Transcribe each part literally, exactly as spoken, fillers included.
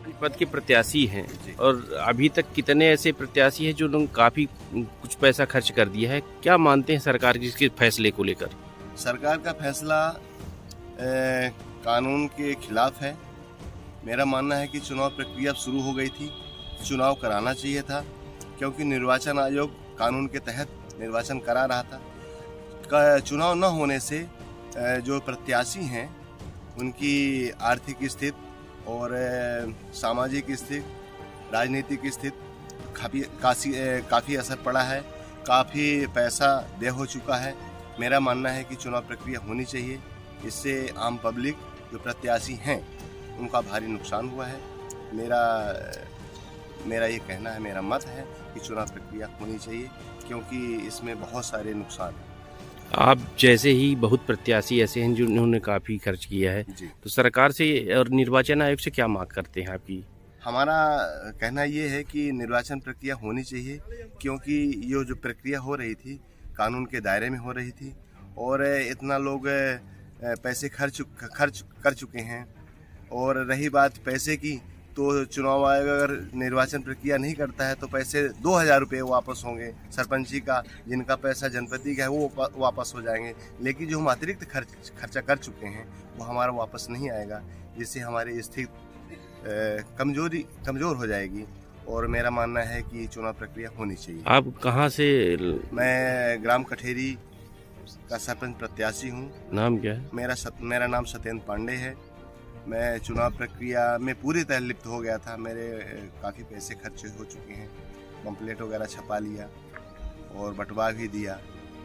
पद के प्रत्याशी हैं और अभी तक कितने ऐसे प्रत्याशी हैं जो लोग काफी कुछ पैसा खर्च कर दिया है, क्या मानते हैं सरकार के इसके फैसले को लेकर? सरकार का फैसला ए, कानून के खिलाफ है। मेरा मानना है कि चुनाव प्रक्रिया शुरू हो गई थी, चुनाव कराना चाहिए था, क्योंकि निर्वाचन आयोग कानून के तहत निर्वाचन करा रहा था। चुनाव न होने से जो प्रत्याशी हैं उनकी आर्थिक स्थिति और सामाजिक स्थिति, राजनीतिक स्थिति काफ़ी काफ़ी काफ़ी असर पड़ा है, काफ़ी पैसा व्यय हो चुका है। मेरा मानना है कि चुनाव प्रक्रिया होनी चाहिए, इससे आम पब्लिक जो प्रत्याशी हैं उनका भारी नुकसान हुआ है। मेरा मेरा ये कहना है, मेरा मत है कि चुनाव प्रक्रिया होनी चाहिए, क्योंकि इसमें बहुत सारे नुकसान हैं। आप जैसे ही बहुत प्रत्याशी ऐसे हैं जिन्होंने काफ़ी खर्च किया है, तो सरकार से और निर्वाचन आयोग से क्या मांग करते हैं आपकी? हमारा कहना ये है कि निर्वाचन प्रक्रिया होनी चाहिए, क्योंकि ये जो प्रक्रिया हो रही थी कानून के दायरे में हो रही थी और इतना लोग पैसे खर्च खर्च कर चुके हैं। और रही बात पैसे की, तो चुनाव आयोग अगर निर्वाचन प्रक्रिया नहीं करता है तो पैसे दो हज़ार रुपये वापस होंगे सरपंची का, जिनका पैसा जनपति का है वो वापस हो जाएंगे, लेकिन जो हम अतिरिक्त खर्च खर्चा कर चुके हैं वो हमारा वापस नहीं आएगा, जिससे हमारी स्थिति कमजोरी कमज़ोर हो जाएगी। और मेरा मानना है कि चुनाव प्रक्रिया होनी चाहिए। आप कहाँ से? मैं ग्राम कठेरी का सरपंच प्रत्याशी हूँ। नाम क्या है? मेरा सत, मेरा नाम सत्येंद्र पांडे है। मैं चुनाव प्रक्रिया में पूरी तरह लिप्त हो गया था। मेरे काफ़ी पैसे खर्च हो चुके हैं, पम्पलेट वगैरह छपा लिया और बंटवा भी दिया।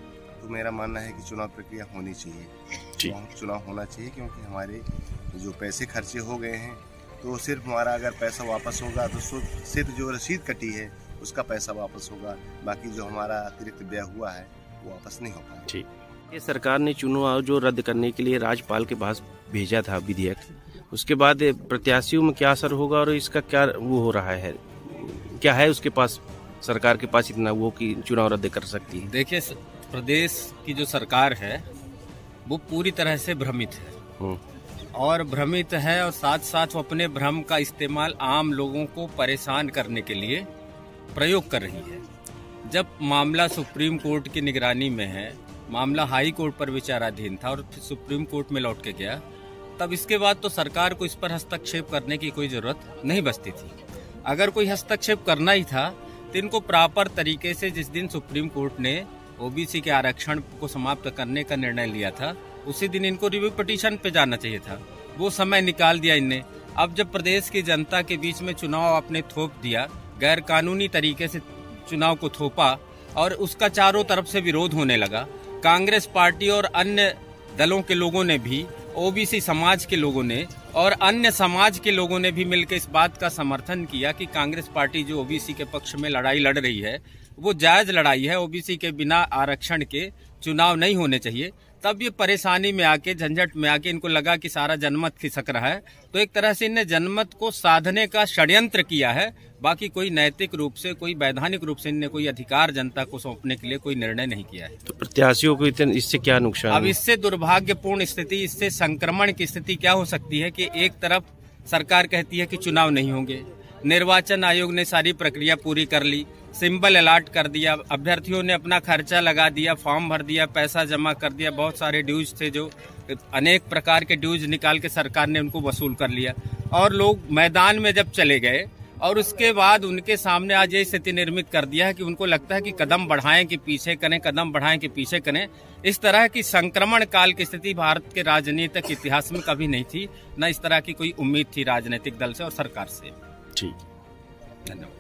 तो मेरा मानना है कि चुनाव प्रक्रिया होनी चाहिए, चुनाव होना चाहिए, क्योंकि हमारे जो पैसे खर्चे हो गए हैं, तो सिर्फ हमारा अगर पैसा वापस होगा तो सिर्फ जो रसीद कटी है उसका पैसा वापस होगा, बाकी जो हमारा अतिरिक्त व्यय हुआ है वो वापस नहीं होगा। ठीक। ये सरकार ने चुनाव जो रद्द करने के लिए राज्यपाल के पास भेजा था विधेयक, उसके बाद प्रत्याशियों में क्या असर होगा और इसका क्या वो हो रहा है, क्या है उसके पास, सरकार के पास इतना वो कि चुनाव रद्द कर सकती है? देखिए, प्रदेश की जो सरकार है वो पूरी तरह से भ्रमित है और भ्रमित है और साथ साथ वो अपने भ्रम का इस्तेमाल आम लोगों को परेशान करने के लिए प्रयोग कर रही है। जब मामला सुप्रीम कोर्ट की निगरानी में है, मामला हाई कोर्ट पर विचाराधीन था और फिर सुप्रीम कोर्ट में लौट के गया, तब इसके बाद तो सरकार को इस पर हस्तक्षेप करने की कोई जरूरत नहीं बचती थी। अगर कोई हस्तक्षेप करना ही था तो इनको प्रॉपर तरीके से, जिस दिन सुप्रीम कोर्ट ने ओबीसी के आरक्षण को समाप्त करने का निर्णय लिया था, उसी दिन इनको रिव्यू पिटीशन पे जाना चाहिए था। वो समय निकाल दिया इनने। अब जब प्रदेश की जनता के बीच में चुनाव आपने थोप दिया, गैर कानूनी तरीके से चुनाव को थोपा और उसका चारों तरफ से विरोध होने लगा, कांग्रेस पार्टी और अन्य दलों के लोगों ने भी, ओबीसी समाज के लोगों ने और अन्य समाज के लोगों ने भी मिलकर इस बात का समर्थन किया कि कांग्रेस पार्टी जो ओबीसी के पक्ष में लड़ाई लड़ रही है वो जायज लड़ाई है, ओबीसी के बिना आरक्षण के चुनाव नहीं होने चाहिए। तब ये परेशानी में आके, झंझट में आके इनको लगा कि सारा जनमत खिसक रहा है, तो एक तरह से इन्हें जनमत को साधने का षड्यंत्र किया है। बाकी कोई नैतिक रूप से, कोई वैधानिक रूप से इन्हें कोई अधिकार जनता को सौंपने के लिए कोई निर्णय नहीं किया है। तो प्रत्याशियों को इससे क्या नुकसान? अब इससे दुर्भाग्यपूर्ण स्थिति, इससे संक्रमण की स्थिति क्या हो सकती है कि एक तरफ सरकार कहती है कि चुनाव नहीं होंगे, निर्वाचन आयोग ने सारी प्रक्रिया पूरी कर ली, सिंबल अलॉट कर दिया, अभ्यर्थियों ने अपना खर्चा लगा दिया, फॉर्म भर दिया, पैसा जमा कर दिया, बहुत सारे ड्यूज थे जो अनेक प्रकार के ड्यूज निकाल के सरकार ने उनको वसूल कर लिया, और लोग मैदान में जब चले गए और उसके बाद उनके सामने आज ये स्थिति निर्मित कर दिया है कि उनको लगता है कि कदम बढ़ाएं कि पीछे करें, कदम बढ़ाएं कि पीछे करें। इस तरह की संक्रमण काल की स्थिति भारत के राजनीतिक इतिहास में कभी नहीं थी, न इस तरह की कोई उम्मीद थी राजनीतिक दल से और सरकार से। ठीक, धन्यवाद।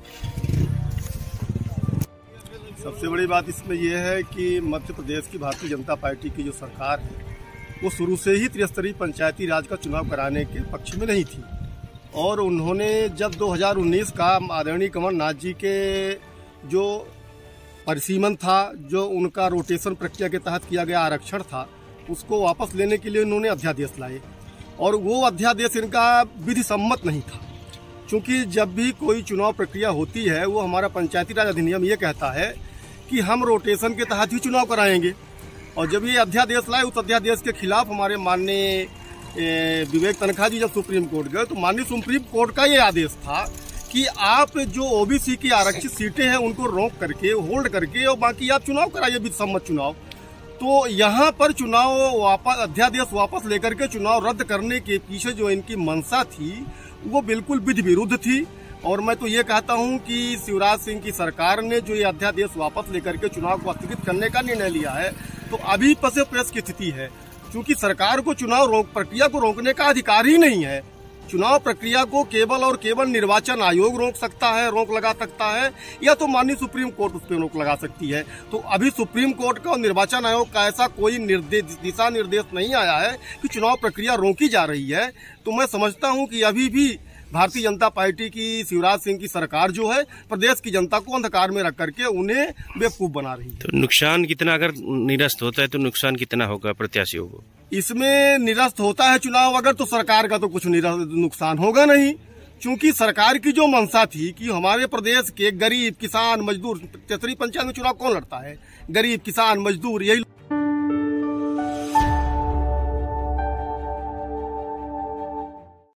सबसे बड़ी बात इसमें यह है कि मध्य प्रदेश की भारतीय जनता पार्टी की जो सरकार है वो शुरू से ही त्रिस्तरीय पंचायती राज का चुनाव कराने के पक्ष में नहीं थी, और उन्होंने जब दो हज़ार उन्नीस का आदरणीय कमलनाथ जी के जो परिसीमन था, जो उनका रोटेशन प्रक्रिया के तहत किया गया आरक्षण था, उसको वापस लेने के लिए उन्होंने अध्यादेश लाए, और वो अध्यादेश इनका विधि सम्मत नहीं था, क्योंकि जब भी कोई चुनाव प्रक्रिया होती है वो हमारा पंचायती राज अधिनियम ये कहता है कि हम रोटेशन के तहत ही चुनाव कराएंगे। और जब ये अध्यादेश लाए, उस अध्यादेश के खिलाफ हमारे माननीय विवेक तनखा जी जब सुप्रीम कोर्ट गए तो माननीय सुप्रीम कोर्ट का ये आदेश था कि आप जो ओबीसी की आरक्षित सीटें हैं उनको रोक करके, होल्ड करके और बाकी आप चुनाव कराइए, विधिसम्मत चुनाव। तो यहाँ पर चुनाव वापस, अध्यादेश वापस लेकर के चुनाव रद्द करने के पीछे जो इनकी मंशा थी वो बिल्कुल विधि विरुद्ध थी। और मैं तो ये कहता हूँ कि शिवराज सिंह की सरकार ने जो ये अध्यादेश वापस लेकर के चुनाव को स्थगित करने का निर्णय लिया है तो अभी पसे प्रेस की स्थिति है, क्योंकि सरकार को चुनाव रोक प्रक्रिया को रोकने का अधिकार ही नहीं है। चुनाव प्रक्रिया को केवल और केवल निर्वाचन आयोग रोक सकता है, रोक लगा सकता है, या तो माननीय सुप्रीम कोर्ट उस पर रोक लगा सकती है। तो अभी सुप्रीम कोर्ट का और निर्वाचन आयोग का ऐसा कोई निर्देश दिशा निर्देश नहीं आया है कि चुनाव प्रक्रिया रोकी जा रही है। तो मैं समझता हूं कि अभी भी भारतीय जनता पार्टी की, शिवराज सिंह की सरकार जो है प्रदेश की जनता को अंधकार में रख करके उन्हें बेवकूफ बना रही है। तो नुकसान कितना, अगर निरस्त होता है तो नुकसान कितना होगा प्रत्याशियों को? इसमें निरस्त होता है चुनाव अगर, तो सरकार का तो कुछ नुकसान होगा नहीं, क्योंकि सरकार की जो मंशा थी कि हमारे प्रदेश के गरीब, किसान, मजदूर, तेसरी पंचायत में चुनाव कौन लड़ता है? गरीब, किसान, मजदूर, यही